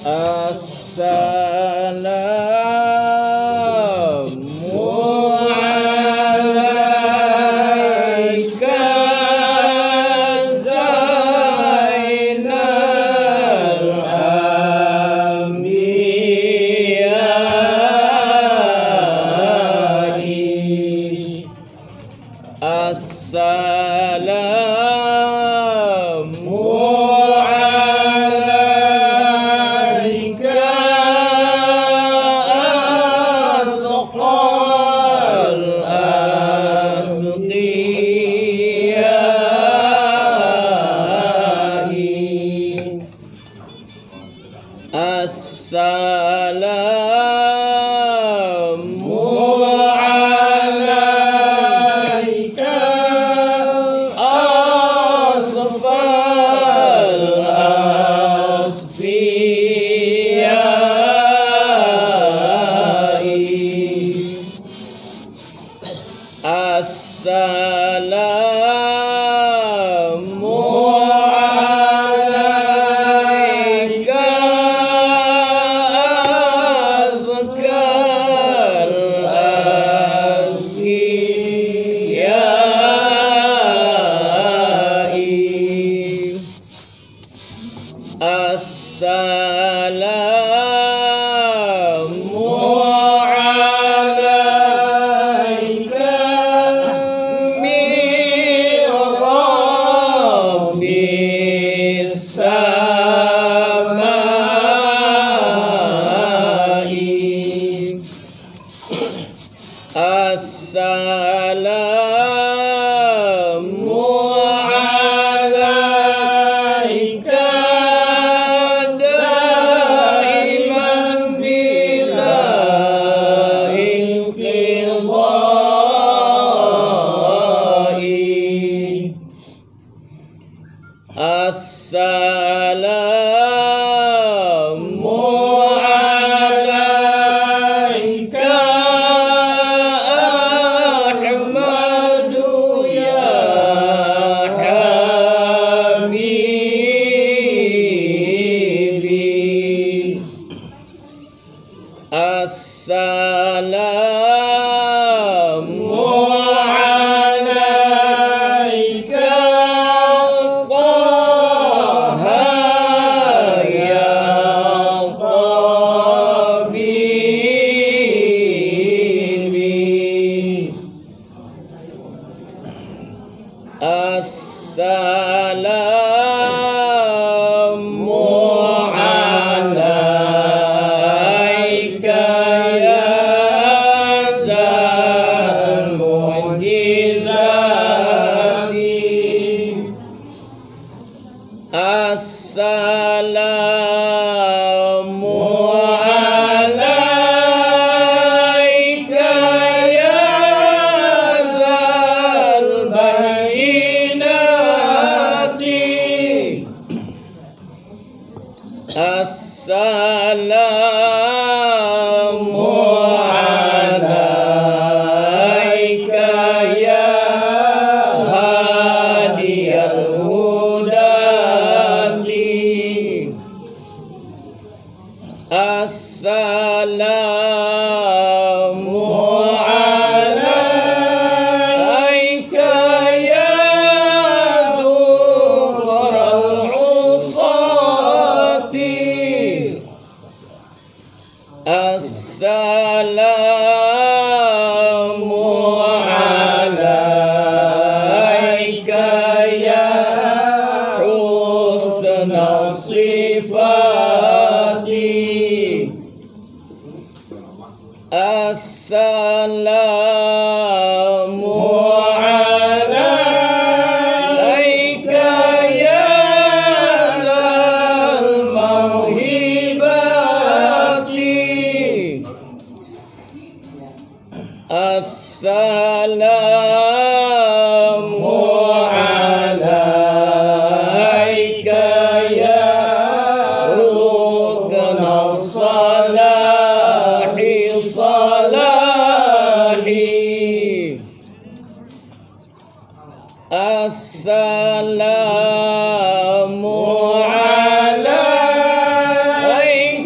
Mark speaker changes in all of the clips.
Speaker 1: Assalamu alaikum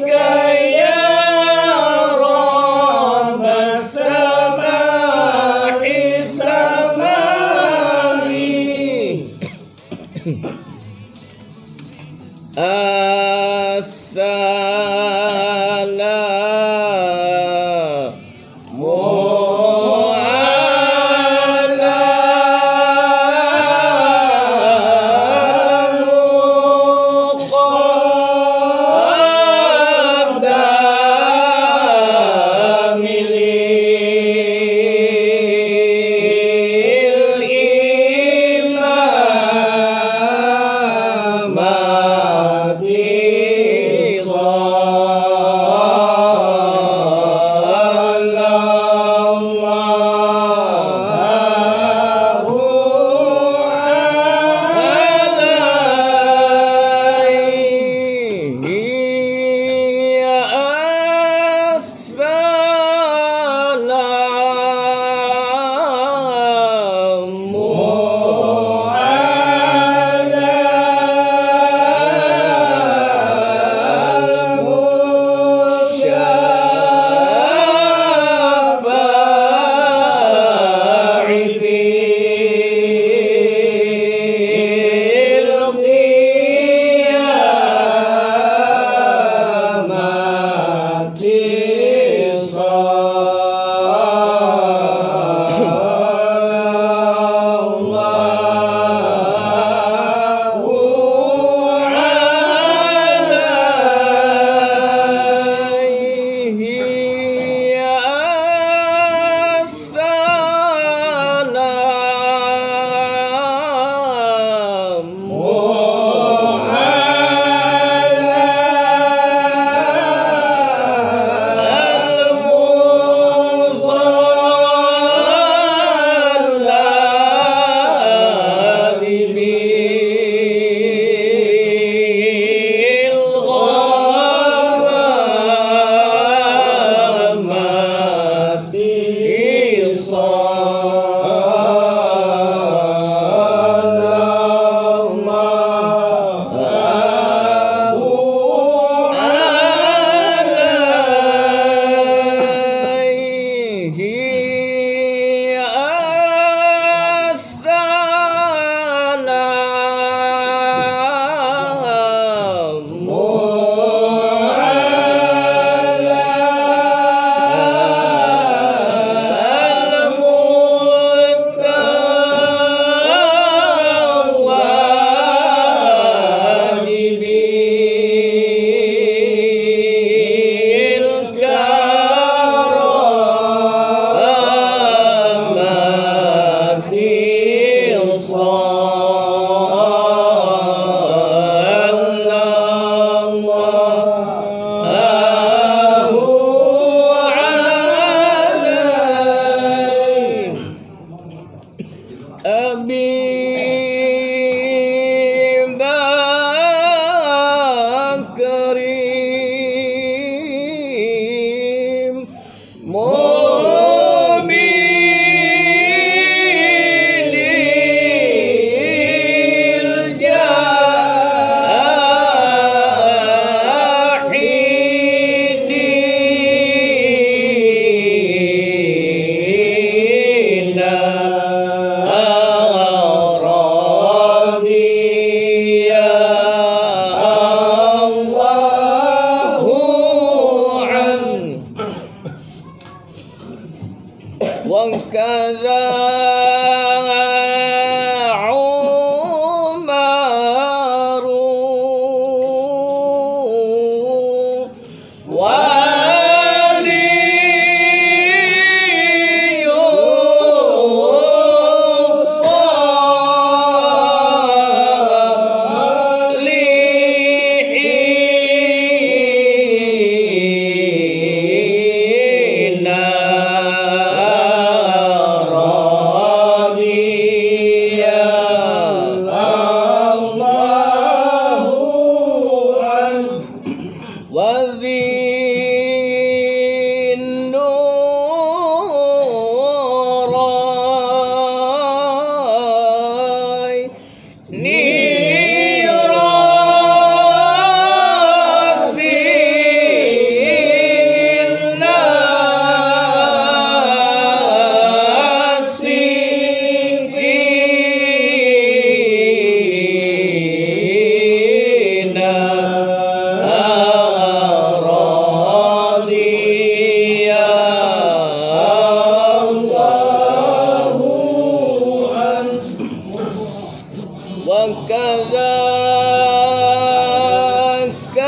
Speaker 1: وكذاك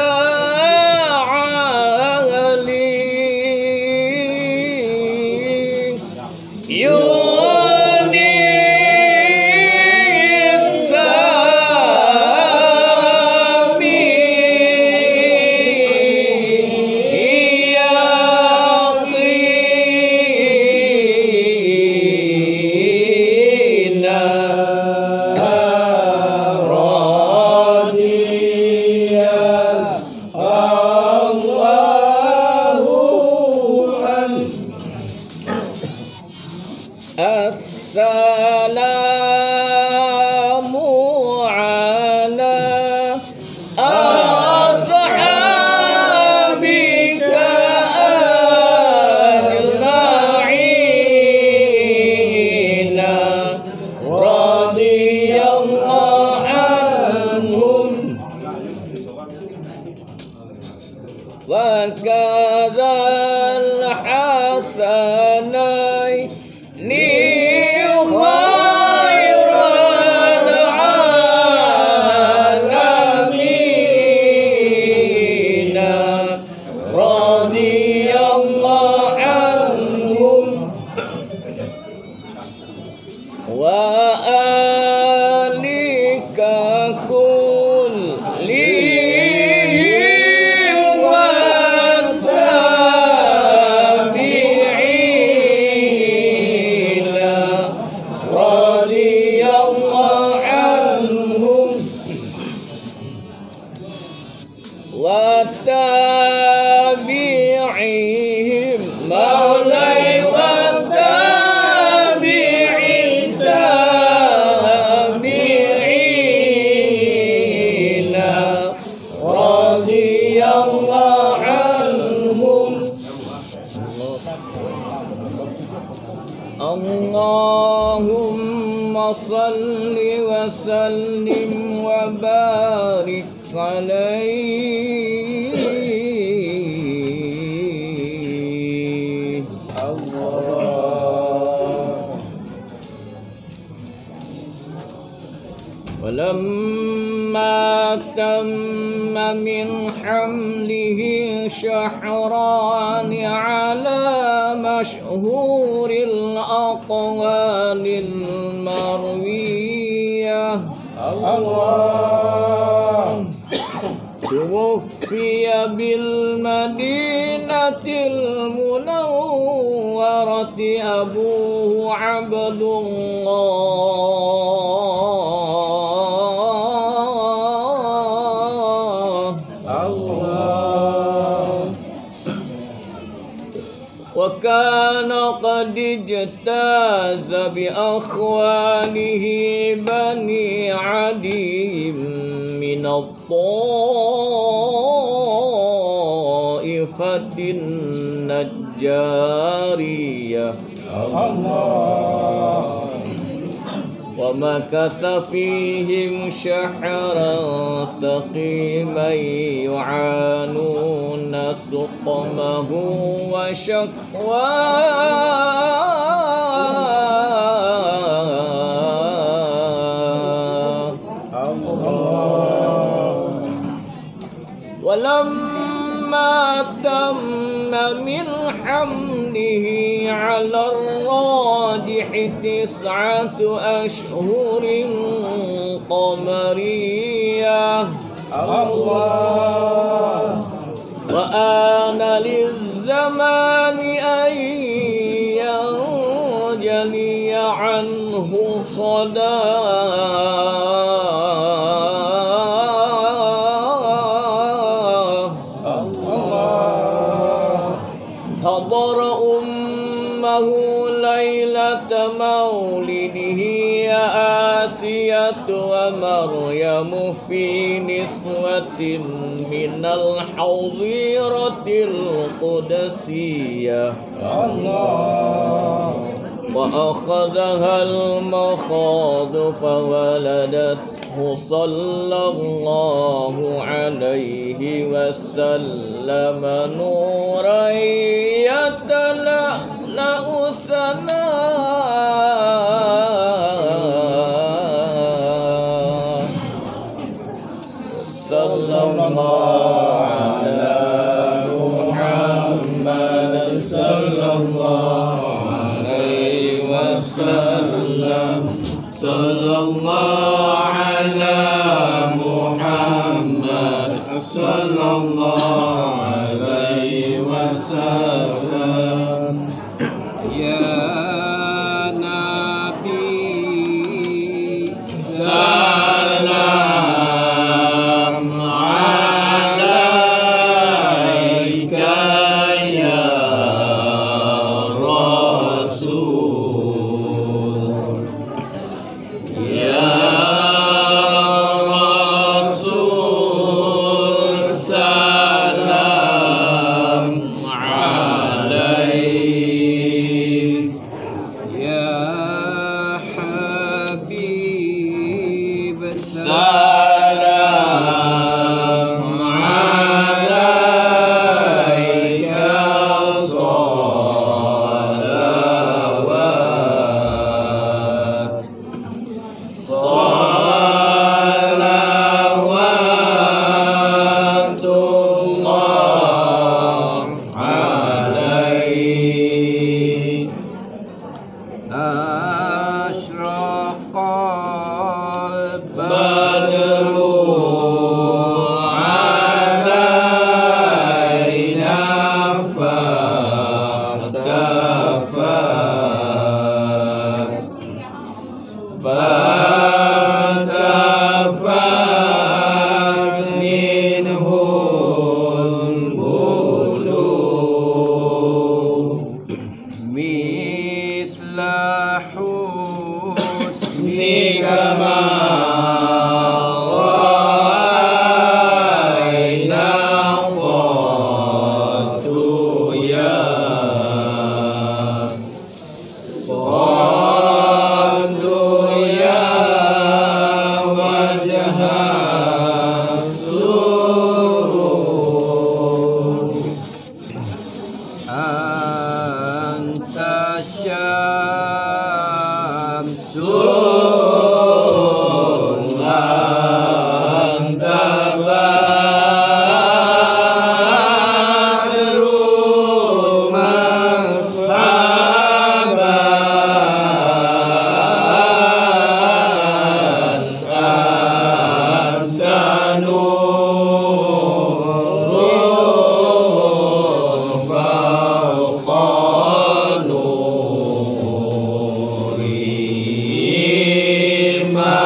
Speaker 1: علي السلام على أصحابك أجمعين رضي الله عنهم وكذا الحسنين خير العالمين رضي الله عنهم وآلك كلهم والتابعين رضي الله عنهم وتابعيهم مولاي وتابعي التابعين رضي الله عنهم اللهم صل وسلم وبارك عليه ولما تم من حمله شهران على مشهور الأقوال المروية توفي بالمدينة المنورة أبوه عبد الله وكان قد اجتاز بأخوانه بني عدي من الطائفة النجارية ومكث فيهم شهرا سقيما يعانون سقمه وشكواه ولما تم من حمله على الراجح 9 أشهر قمرية وآن للزمان أن ينجلي عنه حضر أمه ليلة مولده آسية ومريم في نسوة من الحظيرة القدسية وأخذها المخاض فولدته صلى الله عليه وسلم نورا يتلألأ سناه sallallahu ala Muhammad sallallahu alaihi wasallam.
Speaker 2: Ya Nabi
Speaker 1: salam alaika ya Rasul. Ya Rasul salam alaik.
Speaker 2: Ya Habib
Speaker 1: salam alaika salawat. Salawatullah alaik.
Speaker 2: Ashraqal
Speaker 1: Badru alaina fakafat. Fakafat minhul bulugh.
Speaker 2: misla husni
Speaker 1: Kama ra'ayna qattu ya qattu ya wajha surur.
Speaker 2: anta syamsu
Speaker 1: Anta badru marhaban. Anta nurun fawqa nuri.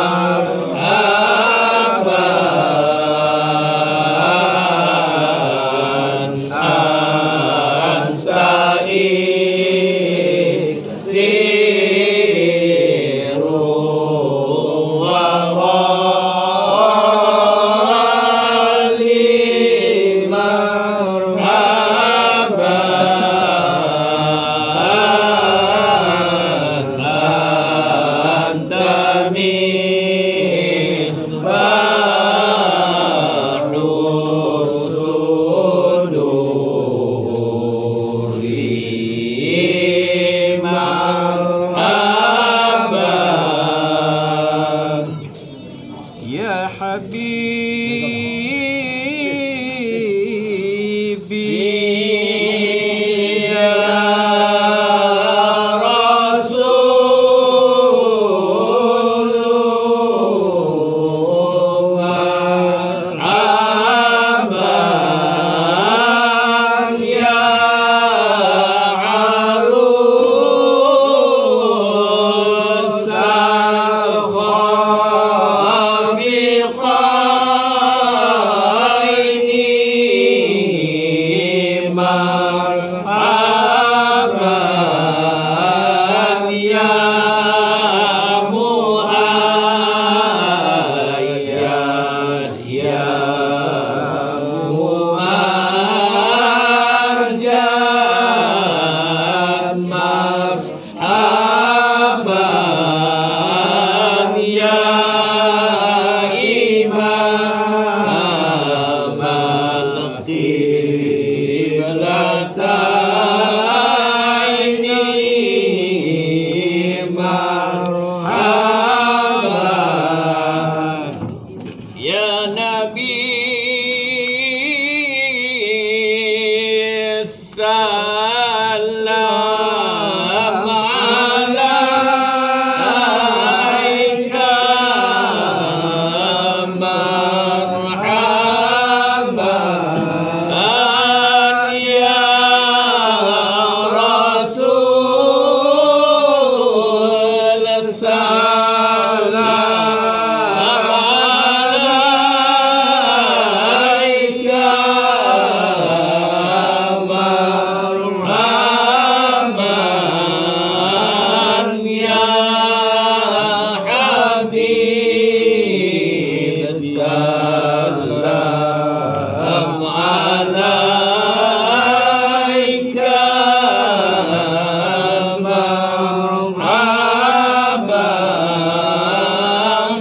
Speaker 1: Marhaban. Anta iksiru warali. Marhaban. Anta misbahu suduri. Marhaban.
Speaker 2: ya Habibi
Speaker 1: Ya Rasulullah marhaban. Ya arus al-khafiqat Habib Salam alaika marhaban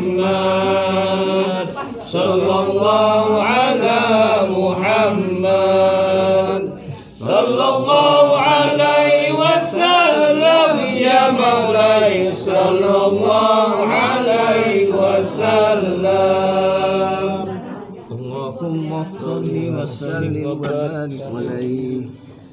Speaker 1: Sallallahu ala Muhammad
Speaker 2: وسلم وبارك عليه.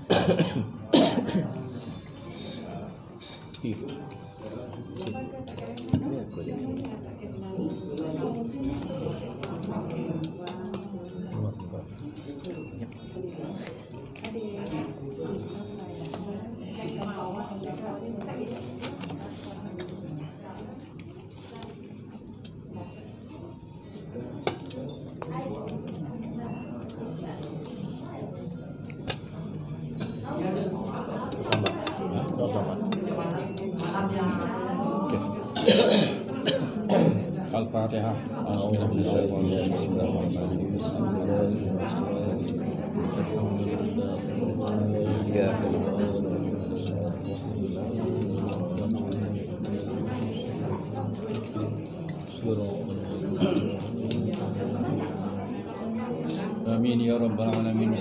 Speaker 3: Al-Fatihah. Amin ya rabbal alamin.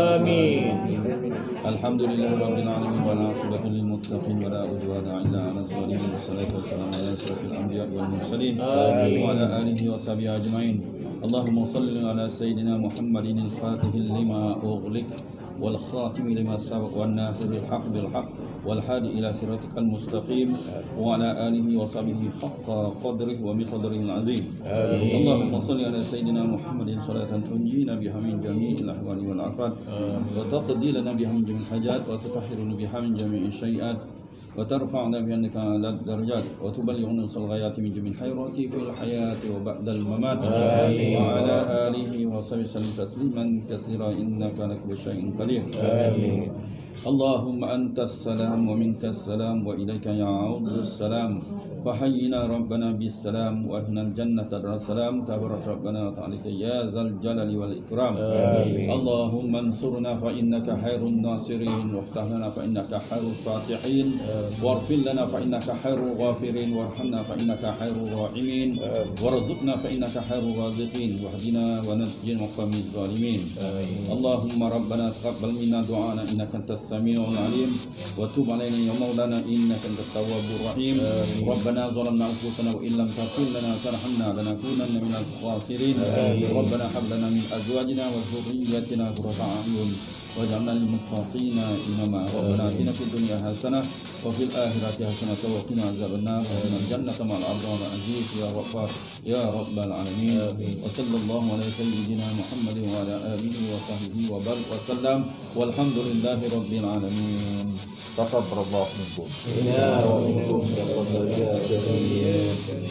Speaker 1: Amin.
Speaker 3: Alhamdulillah rabbil alamin wal aqibatu lil muttaqin wa la udwana illa 'alal zalimin. Wassalatu wassalamu ala asyrafil anbiya'i wal mursalin wa ala alihi wa sahbihi ajma'in. Allahumma shalli ala sayyidina Muhammadin al-fatihil lima ughliq wal khatimi lima sabaq wan nasiril haqq bil haqq wal hadi ila siratikal mustaqim wa ala alihi wa sahbihi haqqa qadrihi wa miqdarihi al-azim. Allahumma shalli ala sayyidina Muhammadin salatan tunjina biha min jami'il ahwali wal afat wa taqdi lana biha min jami'il hajat wa tutahhiruna biha min jami'il shay'at wa tarfa'na bi annaka ala darajat wa tuballighuna al-ghayati min jami'il khairati fil hayati wa ba'da al-mamat wa ala alihi wa sahbihi sallam tasliman katsira innaka ala kulli shay'in qadir. Amin. Allahumma antas salam wa minkas salam wa ilaika ya'udus salam fahayyina rabbana bis salam wa ahnal jannata dar salam tabarak rabbana wa ta'ala ya zal jalali wal ikram. Allahumma ansurna fa innaka khairun nasirin waftah lana fa innaka khairul fatihin warfil lana fa innaka khairul ghafirin warhamna fa innaka khairul rahimin warzuqna fa innaka khairul raziqin wahdina wa najjina minaz zalimin. Allahumma rabbana taqabbal minna du'ana innaka antas samiul alim wa tub alaina ya maulana innaka antat tawwabur rahim. Rabbana zalamna anfusana wa illam taghfir lana wa tarhamna lanakunanna minal khasirin. Rabbana hab lana min azwajina wa dhurriyyatina qurrata a'yun waj'alna lil muttaqina imama. Rabbana atina fid dunya hasanah wa fil akhirati hasanah wa qina adzabannar wa qina jannata ma'al abrar aziz ya ghaffar ya rabbal alamin. Wa sallallahu ala sayyidina Muhammadin wa ala alihi wa sahbihi wa barik wa sallam walhamdulillahi rabbil alamin. Taqabbalallahu minkum.
Speaker 1: Ya wa minkum taqabbal ya karim.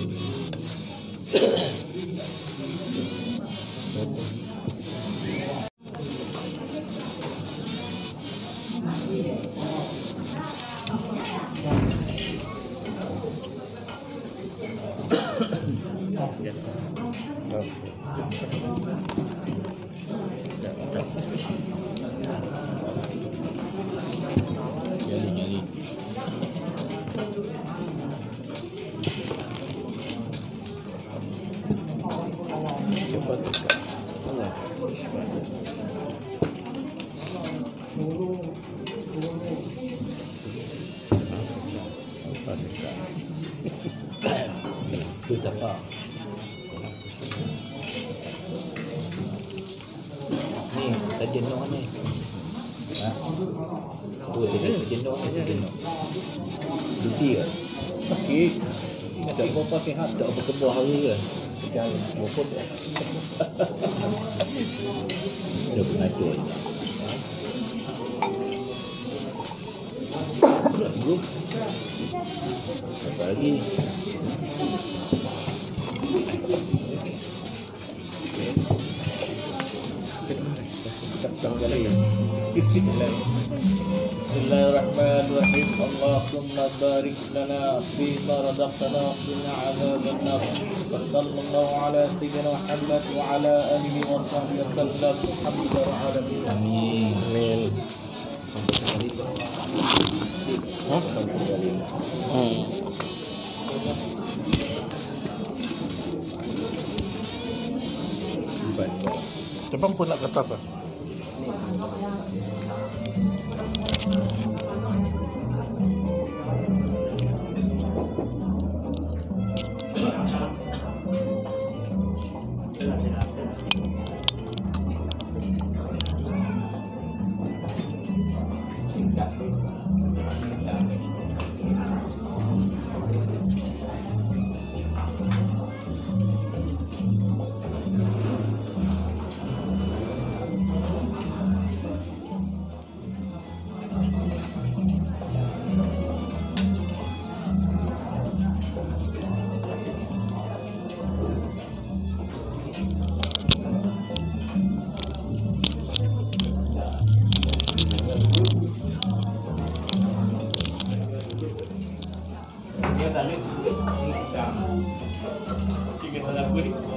Speaker 4: Itu siapa? Ni, kajian dong ni. Ha? Oh, kajian dong ni, kajian dong. Cuti ke? Okey. Tak apa sihat, tak apa kebuah hari ke? Jangan bokot ya. Dah pernah cuy. Belum. Apa lagi? Bismillahirrahmanirrahim. Allahumma barik lana fima razaqtana wa qina adzaban nar. Sallallahu ala sayyidina Muhammad wa ala alihi wa sahbihi wasallam. Alhamdulillah alamin. Amin. Amin.
Speaker 5: Depan pun nak ke atas lah. Dia tak ada. Tiga tahun apa ni?